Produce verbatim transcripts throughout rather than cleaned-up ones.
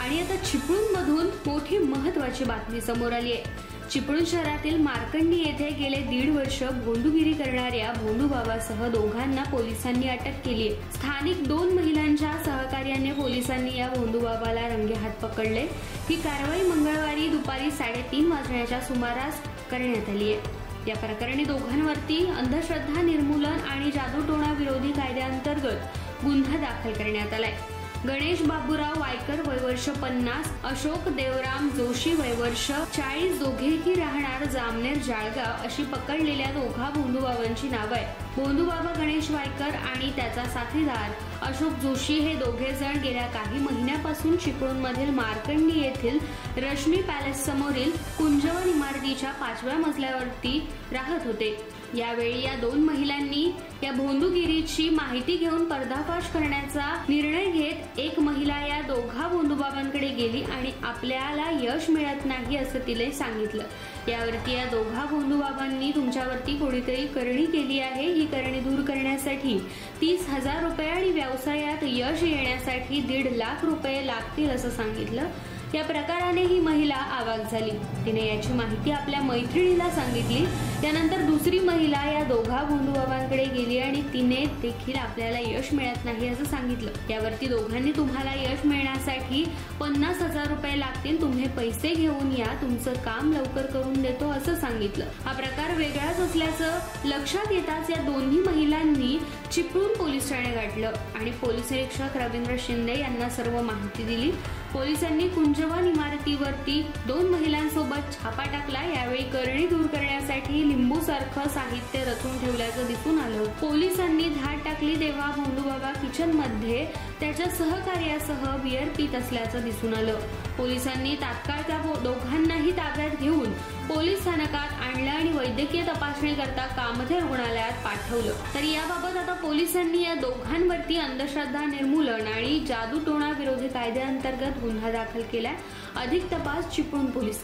आणि आता चिपळूणमधून मोठी महत्त्वाची बातमी समोर आली आहे। चिपळूण शहरातील मार्कंडी येथे गेले दीड वर्ष भोंदूगिरी करणाऱ्या भोंदूबाबासह दोघांना पोलिसांनी अटक केली आहे। स्थानिक दोन महिलांच्या सहकार्याने पोलिसांनी या भोंदूबाबाला रंगेहात पकडले। ही कारवाई मंगळवारी दुपारी साडेतीन वाजण्याच्या सुमारास करण्यात आली आहे। या प्रकरणी दोघांवरती अंधश्रद्धा निर्मूलन आणि जादूटोणा विरोधी कायद्याअंतर्गत गुन्हा दाखल करण्यात आलाय। गणेश बाबूराव वायकर वय वर्ष पन्नास, अशोक देवराम जोशी वय वर्ष चाळीस दोघेही राहणार जामनेर जाळगाव अशी पकडलेल्या दोघा भोंदूबाबांची नावं आहेत। भोंदूबाबा गणेश वायकर आणि त्याचा साथीदार अशोक जोशी हे दोघे जण गेल्या काही महिन्यापासून चिपळूणमधील मार्कंडी येथील रश्मी पॅलेस समोरील कुंजवन इमारतीच्या पाचव्या मजल्यावरती राहत होते। यावेळी या दोन महिलांनी या भोंदूगिरीची माहिती घेऊन पर्दाफाश करण्याचा निर्णय घेत एक महिला या दोघा भोंदूबाबांकडे गेली आणि आपल्याला यश मिळत नाही असं तिने सांगितलं। यावरती या दोघा भोंदूबाबांनी तुमच्यावरती कोणीतरी करणी केली आहे, ही करणी दूर करण्यासाठी तीस हजार रुपये आणि व्यवसायात यश येण्यासाठी दीड लाख रुपये लागतील असं सांगितलं। या प्रकाराने ही महिला आवाक झाली। तिने याची माहिती आपल्या मैत्रिणीला सांगितली। त्यानंतर दुसरी महिला या दोघा भोंदूबाबांकडे गेली आणि तिने देखील आपल्याला यश मिळत नाही असं सांगितलं। यावरती दोघांनी तुम्हाला यश मिळण्यासाठी पन्नास हजार रुपये लागतील, तुम्ही पैसे घेऊन या, तुमचं काम लवकर करून देतो असं सांगितलं। हा प्रकार वेगळाच असल्याचं लक्षात येताच या दोन्ही महिलांनी चिपळूण पोलीस ठाणे गाठलं आणि पोलीस निरीक्षक रवींद्र शिंदे यांना सर्व माहिती दिली। पोलिसांनी कुंजवन इमारतीवरती दोन महिलांसोबत छापा टाकला। यावेळी करणी दूर करण्यासाठी लिंबू सारखं साहित्य रचून ठेवल्याचं दिसून आलं। पोलिसांनी धाड टाकली तेव्हा भोंदूबाबा किचन मध्ये त्याच्या सहकार्यासह बियर पीत असल्याचं दिसून आलं। पोलिसांनी तात्काळ त्या दोघांनाही ताब्यात घेऊन पोलीस स्थानकात आणलं आणि वैद्यकीय तपासणी करता कामथे रुग्णालयात पाठवलं। तर याबाबत आता पोलिसांनी या दोघांवरती अंधश्रद्धा निर्मूलन आणि जादूटोणा विरोधी कायद्याअंतर्गत गुन्हा दाखल केलाय। अधिक तपास चिपळूण पोलीस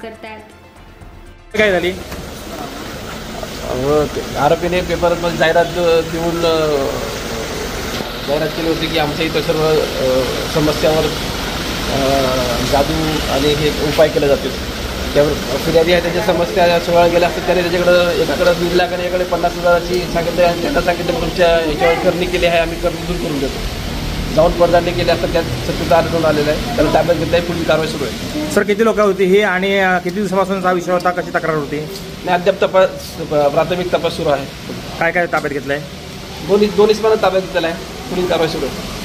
करतायत। काय झाली? आरोपीने पेपरमध्ये जाहिरात देऊन जाहिरात केली होती की आमच्या इथं सर्व समस्यावर जादू आणि हे उपाय केले जातील। त्यावर फिर्यादी आहे त्याच्या समस्या सोळा गेल्या असतात, त्याने त्याच्याकडं एकाकडे दीड लाख आणि एकाकडे पन्नास हजाराची सांगितलं आणि त्यांना सांगितलं तुमच्या याच्यावर करणी केली आहे, आम्ही करणी दूर करून देतो। जाऊन पडताळणी केली असतात, त्यात सत्तेचा आढळून आलेला आहे, त्याला ताब्यात घेतलं आहे, पुढील कारवाई सुरू आहे। सर किती लोक होती हे आणि किती दिवसापासून हा विषय होता, कशी तक्रार होती? आणि अद्याप तपास प्राथमिक तपास सुरू आहे। काय काय ताब्यात घेतलंय? दोन्ही दोन्ही ताब्यात घेतलेला आहे, पुढील कारवाई सुरू आहे।